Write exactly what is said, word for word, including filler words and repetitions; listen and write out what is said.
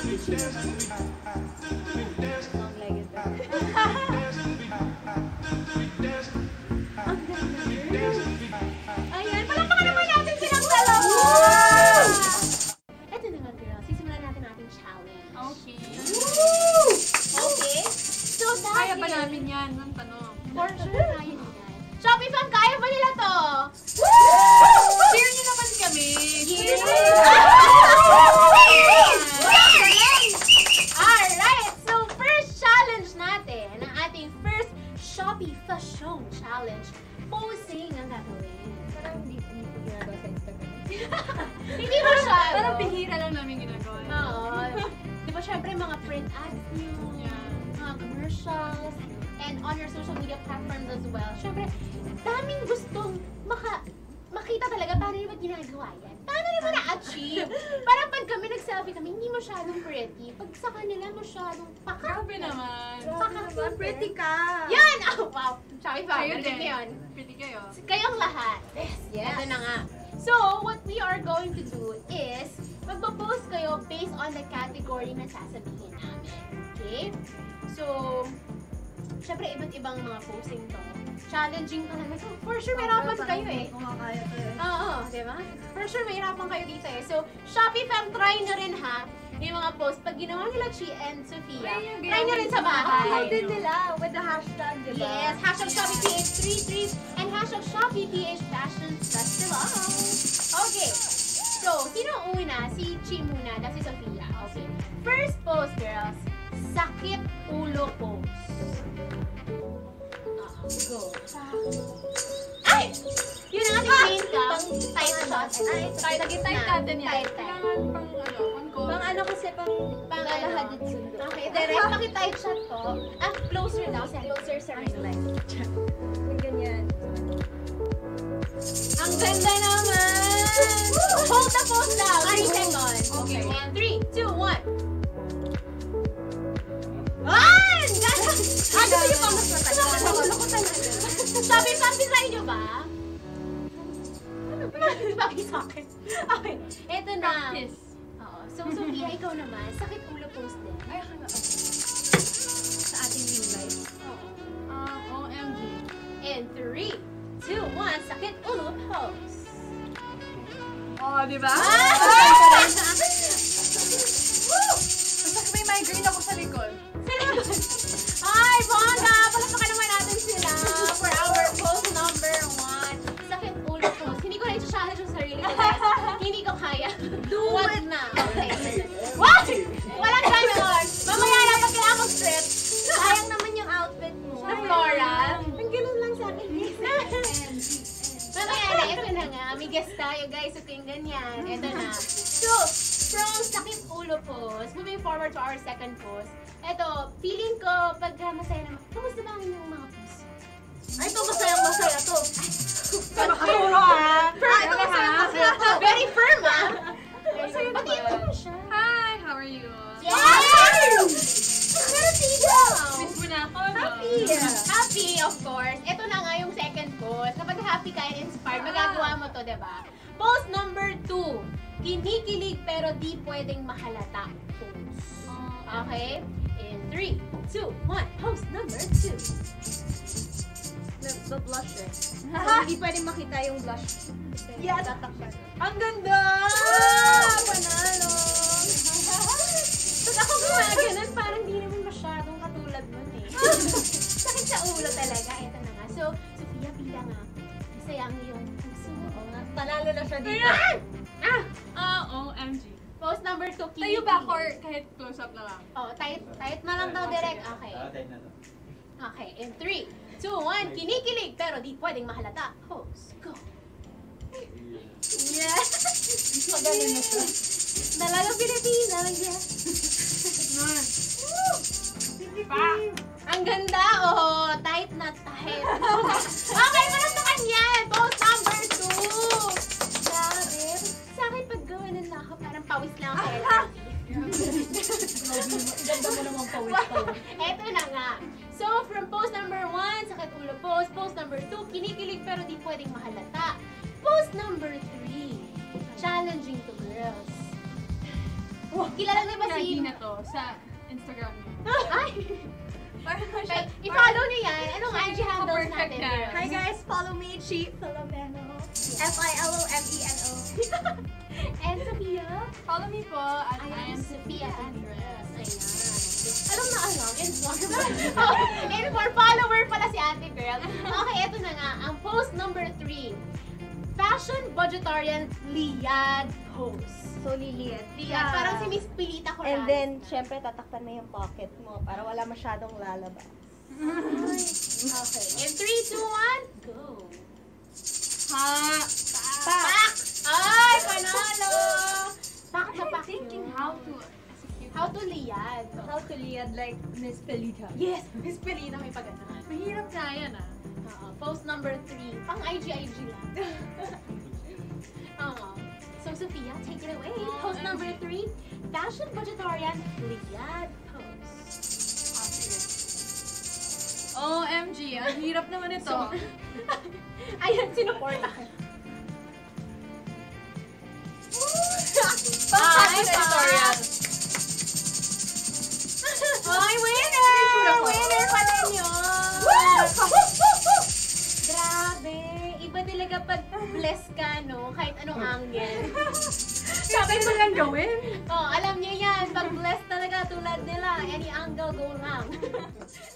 Ayan, palakpakan naman natin silang dalawa! Ito na nga, girls. Sisimulan natin ating challenge. Okay. Okay? So, dahil... Kaya ba namin yan? Ang tanong. For sure, kaya nila. Shopee fam, kaya ba nila to? Cheer nyo naman kami! Cheer! Alright! So, first challenge natin, ang ating first Shopee Fashion Challenge. Posing ang gagawin. Parang hindi ko ginagawa sa Instagram. Hindi mo siya. Parang bihira lang namin ginagawa. Oo. Di ba syempre mga print ads nyo, Yeah. mga commercials, and on your social media platforms as well. Syempre, daming gustong maka makita talaga paano nyo ba ginagawa yan. Paano nyo ba na-achieve? Parang pag kami nag-selfie kami, hindi masyadong pretty. Pag sa kanila masyadong pakap. Grabe naman. Pakap. Pretty ka! Yan! Oh, wow! Shopee fam, Kayo narinig din. niyo yun. Pretty kayo. Kayong lahat. Yes! Ito na nga. So, what we are going to do is, magpo-post kayo based on the category na sasabihin namin. Okay? So, syempre, iba't ibang mga posting to. Challenging talaga. So, for sure, mahirapan kayo eh. Kumakaya kayo. Oo, di ba? For sure, mahirapan kayo dito eh. So, Shopee fam, try nyo rin ha, yung mga post. Pag ginawa nila Chie and Sofia, Ay, yung try nyo rin sa Oh, bahay. din nila with the hashtag, di ba? Yes, hashtag Shopee P H thirty-three and hashtag Shopee P H Fashion Festival. Okay, so, sino ang una? Si Chie muna, na si Sofia. Okay, first post, girls. Sakit ulo post. Go. Ay! Yun ang ating main ka. Tight shot. Ay, Tight, Nag-type natin yan. Tight, tight. Kailangan pang ano, pang call. Pang ano kasi, pang Pang lalahadid ano. sundo. Okay, direct paki-tight shot ko. Ah, closer daw. Closer sa ring light. Yung ganyan. Ang ganda naman! Hold the pose daw. three seconds. Okay. And three, two, one. Ay! Ganda! Ah, gusto niyo pa mas matagal? Nakulo ko talaga. Sabi, sabi try niyo ba? Ano ba? Bakit sa akin? Okay, eto na. Practice. Oo. So, Sofia, ikaw naman. Sakit ulo post din. Ay, ako na. Sa ating ring light. Oo. Ah, O M G. And three, two, one. Sakit ulo post. Oh, di ba? Ah! Basta may migraine ako sa likod. Ay, bongga! Palakpakan naman natin sila for our post number one. Sakit ulo post. Hindi ko na i-challenge yung sarili ko. guys. Hindi ko kaya. Do Wag it! na. Okay. What? Walang ganon. Mamaya na pag kailangan mag-strip. Sayang naman yung outfit mo. Na floral. Ang ganun lang sa akin. Mamaya na, ito na nga. May guest tayo guys. Ito yung ganyan. Ito na. So, from sakit ulo post, moving forward to our second post. Ito, feeling ko pagka masaya naman. Kamusta ba ang inyong mga post? Ay, ito masayang masaya to. Puro ah. Ay, ito masayang masaya to. Very firm ah. Sa'yo Pati naman. ito mo siya. Hi, how are you? Yes! Happy daw! Miss mo na ako, no? Happy! Happy, of course. Ito na nga yung second post. Kapag happy ka and inspired, magagawa mo to, diba? Post number two. Kinikilig pero di pwedeng mahalata. Post. Okay? In three, two, one. Post number two. Nag-blush eh. Hindi pwedeng makita yung blush. Yes. Tatakpan. Ang ganda! Ah! Panalo! Pag ako gumaganon, parang di naman masyadong katulad nun eh. Sakit sa ulo talaga. Ito na nga. So, Sofia, bilang nga. Masaya ang iyong puso. Oo nga. Panalo na siya dito. Ah! Ah! Ah, O M G. Post number two, Tayo ba or kahit close-up na lang? Oh, tight, tight na lang daw direct. Okay. Okay, in three, two, one. Kinikilig pero di pwedeng mahalata. Pose, go. Yes! Magaling na siya. Talagang Pilipina lang yan. Pa! Ang ganda, oh. Tight na tight. Okay, malaktakan yan. Post number two. Grabe. Sa akin, pag gawin na ako, parang pawis lang ako. Ganda mo namang pawis pa. Eto na nga. So, from post number one, sakit ulo post. Post number two, kinikilig pero di pwedeng mahalata. Post number three, challenging to girls. Kilala niyo ba si... Kina to sa Instagram niya. Ay! Parang siya. Like, i-follow niyo yan. Anong I G handles perfect natin? guy. Hi guys, follow me, Chie Filomeno. F I L O M E N O. And Sofia? Follow me po at I I am am Sofia Sofia Andres. Andres. Ayan. Alam na alam. Informer. Informer follower pala si ate girl. Okay, eto na nga. Ang post number three. Fashion budgetarian Liad post. So, Liliet. Liad. Parang si Miss Pilita ko And then, syempre, tatakpan mo yung pocket mo para wala masyadong lalabas. Okay. In three, two, one, go. Ha! Pak! Ay, panalo! Bakit sa I'm pak thinking yun? how to execute. How to liad. How to liad like Miss Pelita. Yes, Miss Pilita may pagana. Mahirap nga yan ah. Oo, post number three. Pang I G I G lang. Oo. So, Sophia, take it away. Post number three. Fashion budgetarian liad post. Ah, sige. O M G, ang hirap naman ito. So, ayan, sinuporta. Pang-fashion editorial. Ay, winner! Winner pa rin yun! Grabe! Iba talaga pag bless ka, no? Kahit anong angle. Sabi mo lang gawin. Oh, alam niyo yan. Pag bless talaga tulad nila, any angle go wrong.